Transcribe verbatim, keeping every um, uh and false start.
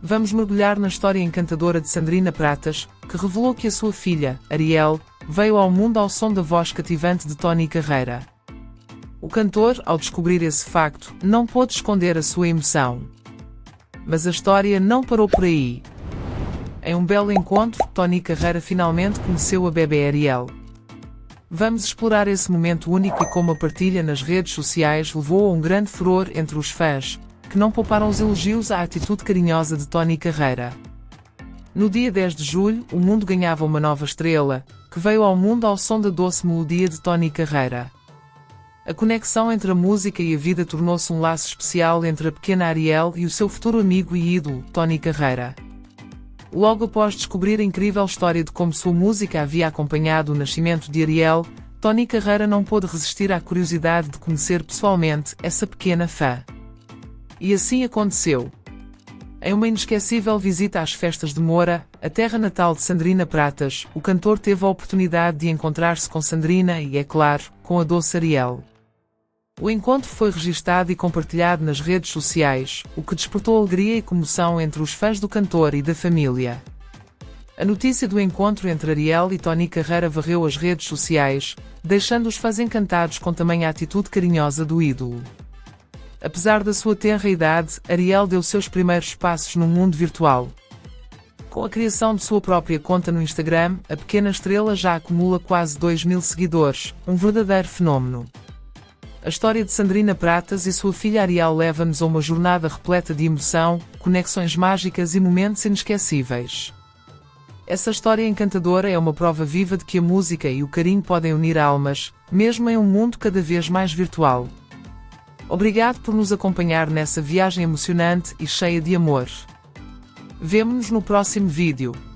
Vamos mergulhar na história encantadora de Sandrina Pratas, que revelou que a sua filha, Ariel, veio ao mundo ao som da voz cativante de Tony Carreira. O cantor, ao descobrir esse facto, não pôde esconder a sua emoção. Mas a história não parou por aí. Em um belo encontro, Tony Carreira finalmente conheceu a bebê Ariel. Vamos explorar esse momento único e como a partilha nas redes sociais levou a um grande furor entre os fãs, que não pouparam os elogios à atitude carinhosa de Tony Carreira. No dia dez de julho, o mundo ganhava uma nova estrela, que veio ao mundo ao som da doce melodia de Tony Carreira. A conexão entre a música e a vida tornou-se um laço especial entre a pequena Ariel e o seu futuro amigo e ídolo, Tony Carreira. Logo após descobrir a incrível história de como sua música havia acompanhado o nascimento de Ariel, Tony Carreira não pôde resistir à curiosidade de conhecer pessoalmente essa pequena fã. E assim aconteceu. Em uma inesquecível visita às festas de Moura, a terra natal de Sandrina Pratas, o cantor teve a oportunidade de encontrar-se com Sandrina e, é claro, com a doce Ariel. O encontro foi registado e compartilhado nas redes sociais, o que despertou alegria e comoção entre os fãs do cantor e da família. A notícia do encontro entre Ariel e Tony Carreira varreu as redes sociais, deixando os fãs encantados com tamanha atitude carinhosa do ídolo. Apesar da sua tenra idade, Ariel deu seus primeiros passos no mundo virtual. Com a criação de sua própria conta no Instagram, a pequena estrela já acumula quase dois mil seguidores, um verdadeiro fenómeno. A história de Sandrina Pratas e sua filha Ariel leva-nos a uma jornada repleta de emoção, conexões mágicas e momentos inesquecíveis. Essa história encantadora é uma prova viva de que a música e o carinho podem unir almas, mesmo em um mundo cada vez mais virtual. Obrigado por nos acompanhar nessa viagem emocionante e cheia de amor. Vemo-nos no próximo vídeo.